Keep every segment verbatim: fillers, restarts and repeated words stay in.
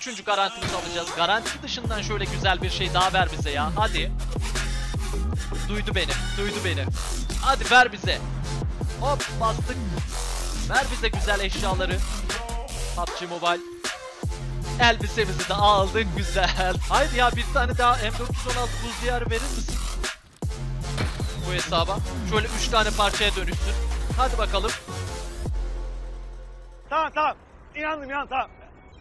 Üçüncü garantimizi alacağız. Garanti dışından şöyle güzel bir şey daha ver bize ya. Hadi. Duydu beni. Duydu beni. Hadi ver bize. Hop bastık. Ver bize güzel eşyaları. P U B G Mobile. Elbisemizi de aldık. Güzel. Haydi ya bir tane daha M dört yüz on altı buz diyarı verir misin? Bu hesaba. Şöyle üç tane parçaya dönüşsün. Hadi bakalım. Tamam tamam. İnandım ya tamam.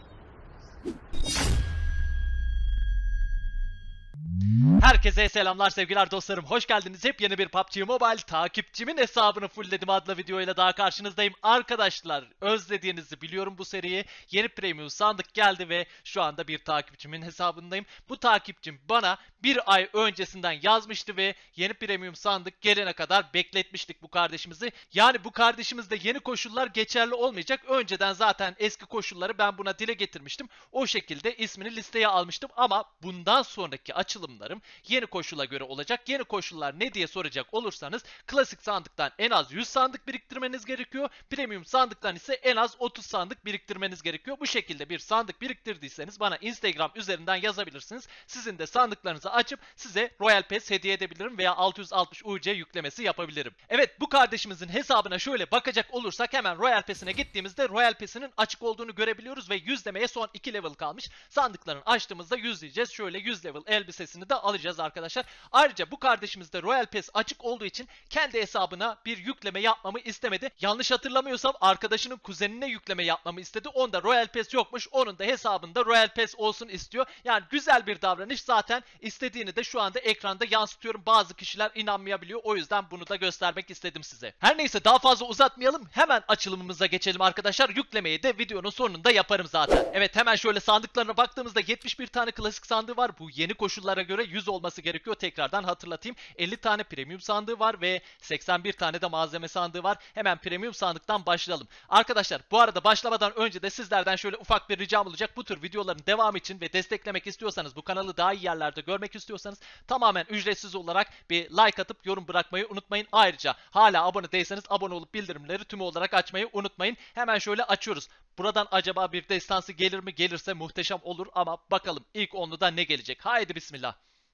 Herkese selamlar sevgiler dostlarım. Hoş geldiniz. Hep yeni bir P U B G Mobile takipçimin hesabını fullledim adlı videoyla daha karşınızdayım. Arkadaşlar özlediğinizi biliyorum bu seriyi. Yeni premium sandık geldi ve şu anda bir takipçimin hesabındayım. Bu takipçim bana bir ay öncesinden yazmıştı ve yeni premium sandık gelene kadar bekletmiştik bu kardeşimizi. Yani bu kardeşimizde yeni koşullar geçerli olmayacak. Önceden zaten eski koşulları ben buna dile getirmiştim. O şekilde ismini listeye almıştım ama bundan sonraki açılımlarım yeni koşula göre olacak. Yeni koşullar ne diye soracak olursanız klasik sandıktan en az yüz sandık biriktirmeniz gerekiyor. Premium sandıktan ise en az otuz sandık biriktirmeniz gerekiyor. Bu şekilde bir sandık biriktirdiyseniz bana Instagram üzerinden yazabilirsiniz. Sizin de sandıklarınızı açıp size Royal Pass hediye edebilirim veya altı yüz altmış U C yüklemesi yapabilirim. Evet, bu kardeşimizin hesabına şöyle bakacak olursak hemen Royal Pass'ine gittiğimizde Royal Pass'inin açık olduğunu görebiliyoruz ve yüzlemeye son iki level kalmış. Sandıkların açtığımızda yüzleyeceğiz. Şöyle yüz level elbisesini de alacağız arkadaşlar. Ayrıca bu kardeşimiz de Royal Pass açık olduğu için kendi hesabına bir yükleme yapmamı istemedi. Yanlış hatırlamıyorsam arkadaşının kuzenine yükleme yapmamı istedi. Onda Royal Pass yokmuş. Onun da hesabında Royal Pass olsun istiyor. Yani güzel bir davranış. Zaten istediğini de şu anda ekranda yansıtıyorum. Bazı kişiler inanmayabiliyor. O yüzden bunu da göstermek istedim size. Her neyse daha fazla uzatmayalım. Hemen açılımımıza geçelim arkadaşlar. Yüklemeyi de videonun sonunda yaparım zaten. Evet, hemen şöyle sandıklarına baktığımızda yetmiş bir tane klasik sandığı var. Bu yeni koşullara göre yüz olması gerekiyor. Tekrardan hatırlatayım. elli tane premium sandığı var ve seksen bir tane de malzeme sandığı var. Hemen premium sandıktan başlayalım. Arkadaşlar bu arada başlamadan önce de sizlerden şöyle ufak bir ricam olacak. Bu tür videoların devamı için ve desteklemek istiyorsanız, bu kanalı daha iyi yerlerde görmek istiyorsanız tamamen ücretsiz olarak bir like atıp yorum bırakmayı unutmayın. Ayrıca hala abone değilseniz abone olup bildirimleri tümü olarak açmayı unutmayın. Hemen şöyle açıyoruz. Buradan acaba bir destansı gelir mi? Gelirse muhteşem olur ama bakalım ilk onluda ne gelecek? Haydi bismillah.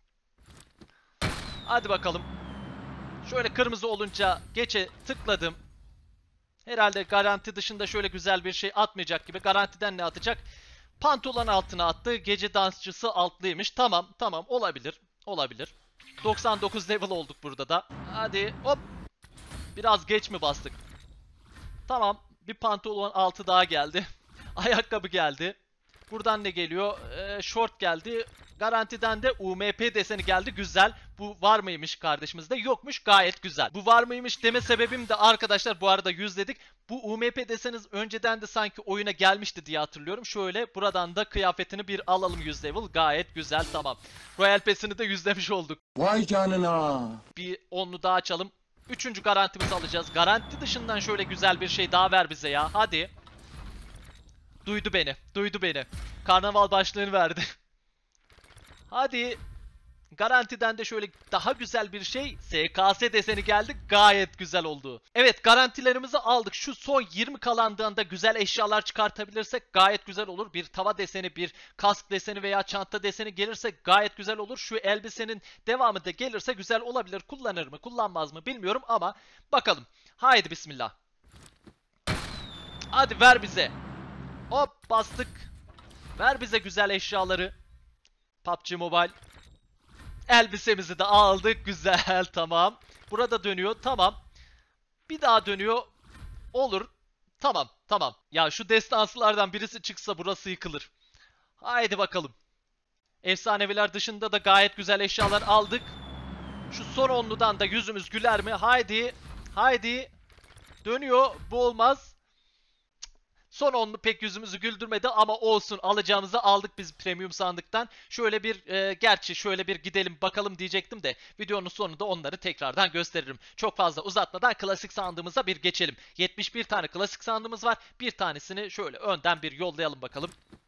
Hadi bakalım. Şöyle kırmızı olunca geçe tıkladım. Herhalde garanti dışında şöyle güzel bir şey atmayacak gibi. Garantiden ne atacak? Pantolon altına attı. Gece dansçısı altlıymış. Tamam tamam, olabilir. Olabilir. doksan dokuz level olduk burada da. Hadi hop. Biraz geç mi bastık? Tamam. Bir pantolon altı daha geldi. Ayakkabı geldi. Buradan ne geliyor? Ee, short geldi. Garantiden de U M P deseni geldi. Güzel. Bu var mıymış kardeşimizde? Yokmuş. Gayet güzel. Bu var mıymış deme sebebim de arkadaşlar bu arada yüzledik. Bu U M P deseniz önceden de sanki oyuna gelmişti diye hatırlıyorum. Şöyle buradan da kıyafetini bir alalım yüz level. Gayet güzel, tamam. Royal Pass'ini de yüzlemiş olduk. Vay canına. Bir onlu daha açalım. Üçüncü garantimizi alacağız. Garanti dışından şöyle güzel bir şey daha ver bize ya. Hadi. Duydu beni. Duydu beni. Karnaval başlığını verdi. Hadi. Garantiden de şöyle daha güzel bir şey. S K S deseni geldi. Gayet güzel oldu. Evet, garantilerimizi aldık. Şu son yirmi kalandığında güzel eşyalar çıkartabilirsek gayet güzel olur. Bir tava deseni, bir kask deseni veya çanta deseni gelirse gayet güzel olur. Şu elbisenin devamı da gelirse güzel olabilir. Kullanır mı kullanmaz mı bilmiyorum ama bakalım. Haydi bismillah. Hadi ver bize. Hop bastık. Ver bize güzel eşyaları. P U B G Mobile. Elbisemizi de aldık. Güzel, tamam. Burada dönüyor, tamam. Bir daha dönüyor. Olur. Tamam tamam. Ya şu destansılardan birisi çıksa burası yıkılır. Haydi bakalım. Efsaneviler dışında da gayet güzel eşyalar aldık. Şu son onludan da yüzümüz güler mi? Haydi. Haydi. Dönüyor. Bu olmaz. Son onlu pek yüzümüzü güldürmedi ama olsun, alacağımızı aldık biz premium sandıktan. Şöyle bir e, gerçi şöyle bir gidelim bakalım diyecektim de videonun sonunda onları tekrardan gösteririm. Çok fazla uzatmadan klasik sandığımıza bir geçelim. yetmiş bir tane klasik sandığımız var. Bir tanesini şöyle önden bir yollayalım bakalım.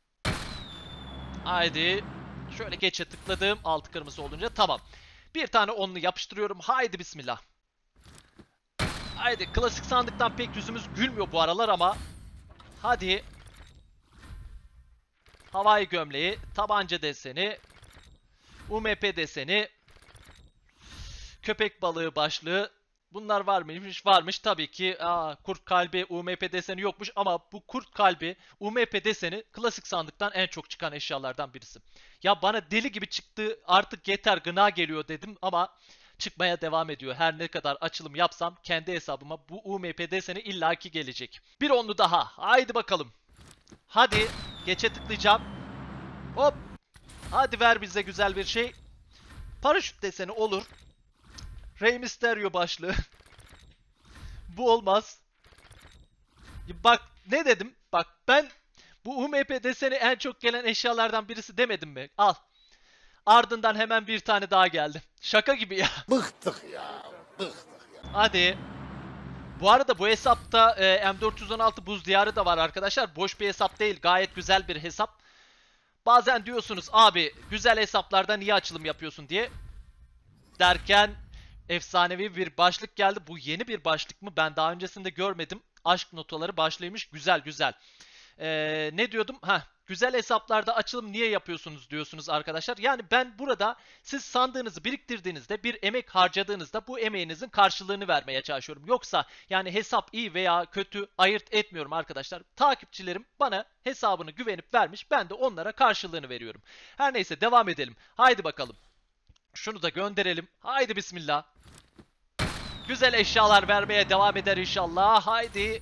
Haydi. Şöyle geçe tıkladım. Altı kırmızı olunca tamam. Bir tane onlu yapıştırıyorum. Haydi bismillah. Haydi, klasik sandıktan pek yüzümüz gülmüyor bu aralar ama hadi. havai gömleği, tabanca deseni, U M P deseni, köpek balığı başlığı. Bunlar var mıymış? Varmış tabii ki. Aa, kurt kalbi U M P deseni yokmuş ama bu kurt kalbi U M P deseni klasik sandıktan en çok çıkan eşyalardan birisi. Ya bana deli gibi çıktı, artık yeter, gına geliyor dedim ama çıkmaya devam ediyor. Her ne kadar açılım yapsam kendi hesabıma bu U M P deseni illaki gelecek. Bir onlu daha. Haydi bakalım. Hadi geçe tıklayacağım. Hop. Hadi ver bize güzel bir şey. Paraşüt deseni olur. Rey Mysterio başlığı. Bu olmaz. Bak ne dedim? Bak ben bu U M P deseni en çok gelen eşyalardan birisi demedim mi? Al. Ardından hemen bir tane daha geldi. Şaka gibi ya. Bıktık ya. Bıktık ya. Hadi. Bu arada bu hesapta e, M dört yüz on altı buz diyarı da var arkadaşlar. Boş bir hesap değil. Gayet güzel bir hesap. Bazen diyorsunuz abi güzel hesaplarda niye açılım yapıyorsun diye. Derken efsanevi bir başlık geldi. Bu yeni bir başlık mı? Ben daha öncesinde görmedim. Aşk notaları başlıymış. Güzel güzel. Ee, ne diyordum? Heh, güzel hesaplarda açılım niye yapıyorsunuz diyorsunuz arkadaşlar. Yani ben burada siz sandığınızı biriktirdiğinizde, bir emek harcadığınızda bu emeğinizin karşılığını vermeye çalışıyorum. Yoksa yani hesap iyi veya kötü ayırt etmiyorum arkadaşlar. Takipçilerim bana hesabını güvenip vermiş. Ben de onlara karşılığını veriyorum. Her neyse devam edelim. Haydi bakalım. Şunu da gönderelim. Haydi bismillah. Güzel eşyalar vermeye devam eder inşallah. Haydi.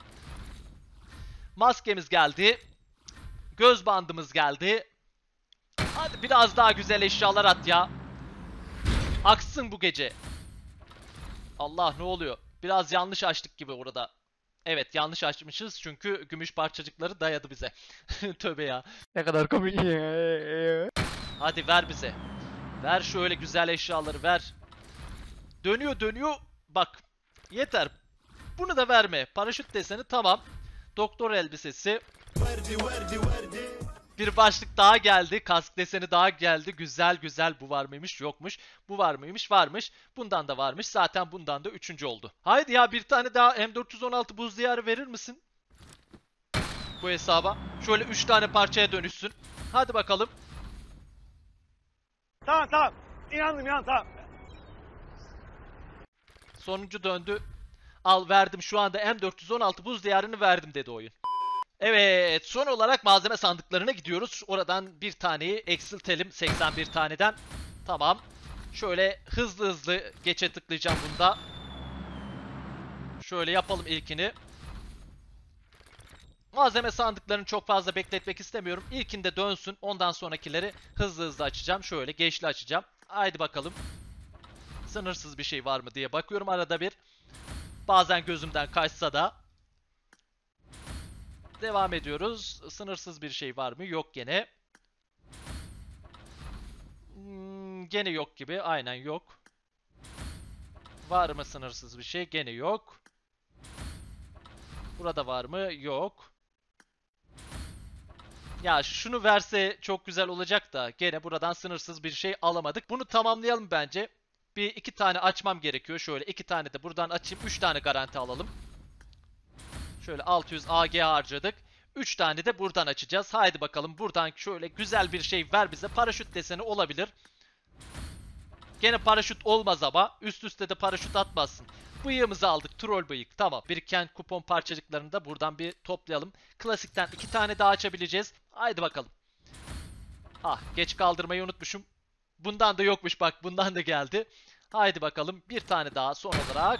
Maskemiz geldi. Göz bandımız geldi. Hadi biraz daha güzel eşyalar at ya. Aksın bu gece. Allah ne oluyor? Biraz yanlış açtık gibi orada. Evet yanlış açmışız çünkü gümüş parçacıkları dayadı bize. Tövbe ya. Ne kadar komik. Hadi ver bize. Ver şöyle güzel eşyaları ver. Dönüyor dönüyor. Bak yeter. Bunu da verme. Paraşüt deseni tamam. Doktor elbisesi. Bir başlık daha geldi. Kask deseni daha geldi. Güzel güzel. Bu var mıymış? Yokmuş. Bu var mıymış? Varmış. Bundan da varmış. Zaten bundan da üçüncü oldu. Haydi ya bir tane daha M dört yüz on altı buz diyarı verir misin? Bu hesaba. Şöyle üç tane parçaya dönüşsün. Hadi bakalım. Tamam tamam. İnandım inandım tamam. Sonuncu döndü. Al verdim şu anda M dört yüz on altı buz diyarını verdim dedi oyun. Evet son olarak malzeme sandıklarına gidiyoruz. Oradan bir taneyi eksiltelim seksen bir taneden. Tamam. Şöyle hızlı hızlı geçe tıklayacağım bunda. Şöyle yapalım ilkini. Malzeme sandıklarını çok fazla bekletmek istemiyorum. İlkinde dönsün. Ondan sonrakileri hızlı hızlı açacağım. Şöyle geçli açacağım. Haydi bakalım. Sınırsız bir şey var mı diye bakıyorum arada bir. Bazen gözümden kaçsa da. Devam ediyoruz. Sınırsız bir şey var mı? Yok gene. Hmm, gene yok gibi. Aynen yok. Var mı sınırsız bir şey? Gene yok. Burada var mı? Yok. Ya şunu verse çok güzel olacak da gene buradan sınırsız bir şey alamadık. Bunu tamamlayalım bence. Bir iki tane açmam gerekiyor. Şöyle iki tane de buradan açayım. Üç tane garanti alalım. Şöyle altı yüz A G harcadık. üç tane de buradan açacağız. Haydi bakalım buradan şöyle güzel bir şey ver bize. Paraşüt deseni olabilir. Gene paraşüt olmaz ama. Üst üste de paraşüt atmazsın. Bıyığımızı aldık. Troll bıyık. Tamam. Biriken kupon parçacıklarını da buradan bir toplayalım. Klasikten iki tane daha açabileceğiz. Haydi bakalım. Ah geç kaldırmayı unutmuşum. Bundan da yokmuş bak. Bundan da geldi. Haydi bakalım. Bir tane daha son olarak.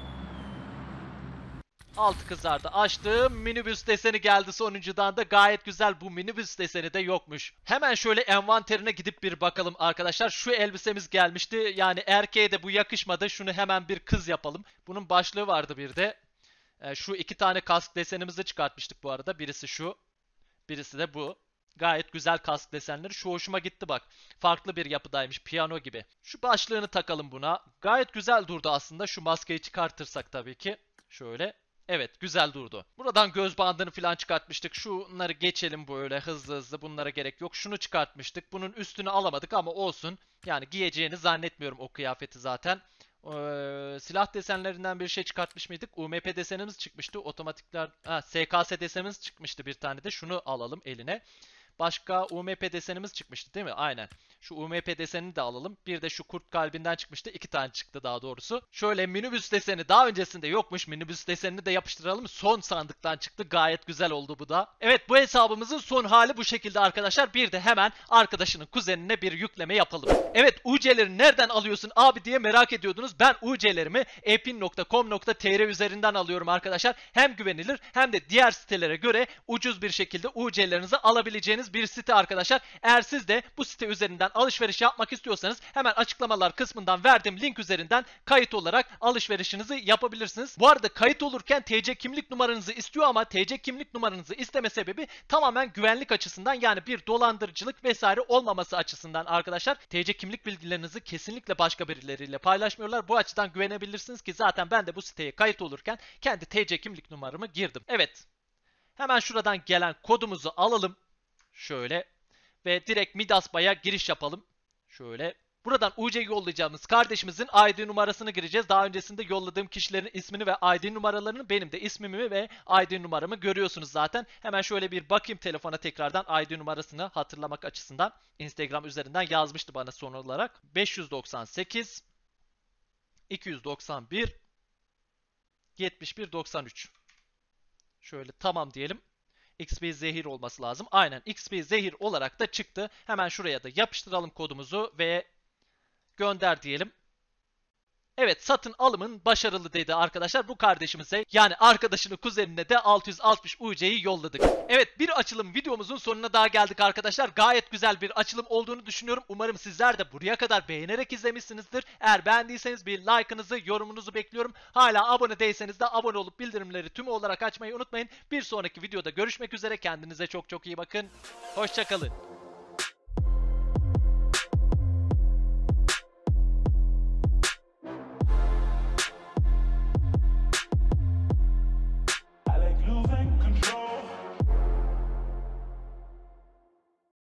Altı kızardı. Açtım. Minibüs deseni geldi sonuncudan da. Gayet güzel. Bu minibüs deseni de yokmuş. Hemen şöyle envanterine gidip bir bakalım arkadaşlar. Şu elbisemiz gelmişti. Yani erkeğe de bu yakışmadı. Şunu hemen bir kız yapalım. Bunun başlığı vardı bir de. Ee, şu iki tane kask desenimizi çıkartmıştık bu arada. Birisi şu. Birisi de bu. Gayet güzel kask desenleri. Şu hoşuma gitti bak. Farklı bir yapıdaymış. Piyano gibi. Şu başlığını takalım buna. Gayet güzel durdu aslında. Şu maskeyi çıkartırsak tabii ki. Şöyle. Evet güzel durdu. Buradan göz bandını falan çıkartmıştık. Şunları geçelim böyle hızlı hızlı. Bunlara gerek yok. Şunu çıkartmıştık. Bunun üstünü alamadık ama olsun. Yani giyeceğini zannetmiyorum o kıyafeti zaten. Ee, silah desenlerinden bir şey çıkartmış mıydık? U M P desenimiz çıkmıştı. Otomatikler... Ha, S K S desenimiz çıkmıştı bir tane de. Şunu alalım eline. Başka U M P desenimiz çıkmıştı değil mi? Aynen. Şu U M P desenini de alalım. Bir de şu kurt kalbinden çıkmıştı. İki tane çıktı daha doğrusu. Şöyle minibüs deseni daha öncesinde yokmuş. Minibüs desenini de yapıştıralım. Son sandıktan çıktı. Gayet güzel oldu bu da. Evet, bu hesabımızın son hali bu şekilde arkadaşlar. Bir de hemen arkadaşının kuzenine bir yükleme yapalım. Evet, U C'leri nereden alıyorsun abi diye merak ediyordunuz. Ben U C'lerimi epin nokta com nokta t r üzerinden alıyorum arkadaşlar. Hem güvenilir hem de diğer sitelere göre ucuz bir şekilde U C'lerinizi alabileceğiniz bir site arkadaşlar. Eğer siz de bu site üzerinden alışveriş yapmak istiyorsanız hemen açıklamalar kısmından verdiğim link üzerinden kayıt olarak alışverişinizi yapabilirsiniz. Bu arada kayıt olurken T C kimlik numaranızı istiyor ama T C kimlik numaranızı isteme sebebi tamamen güvenlik açısından, yani bir dolandırıcılık vesaire olmaması açısından arkadaşlar. T C kimlik bilgilerinizi kesinlikle başka birileriyle paylaşmıyorlar. Bu açıdan güvenebilirsiniz ki zaten ben de bu siteye kayıt olurken kendi T C kimlik numaramı girdim. Evet. Hemen şuradan gelen kodumuzu alalım. Şöyle. Ve direkt Midasbay'a giriş yapalım. Şöyle. Buradan U C yollayacağımız kardeşimizin I D numarasını gireceğiz. Daha öncesinde yolladığım kişilerin ismini ve I D numaralarını, benim de ismimi ve I D numaramı görüyorsunuz zaten. Hemen şöyle bir bakayım telefona tekrardan I D numarasını hatırlamak açısından. Instagram üzerinden yazmıştı bana son olarak. beş yüz doksan sekiz iki yüz doksan bir yetmiş bir doksan üç. Şöyle tamam diyelim. X P Zehir olması lazım. Aynen, X P Zehir olarak da çıktı. Hemen şuraya da yapıştıralım kodumuzu ve gönder diyelim. Evet, satın alımın başarılı dedi arkadaşlar. Bu kardeşimize, yani arkadaşının kuzenine de altı yüz altmış U C'yi yolladık. Evet, bir açılım videomuzun sonuna daha geldik arkadaşlar. Gayet güzel bir açılım olduğunu düşünüyorum. Umarım sizler de buraya kadar beğenerek izlemişsinizdir. Eğer beğendiyseniz bir like'ınızı, yorumunuzu bekliyorum. Hala abone değilseniz de abone olup bildirimleri tüm olarak açmayı unutmayın. Bir sonraki videoda görüşmek üzere. Kendinize çok çok iyi bakın. Hoşça kalın.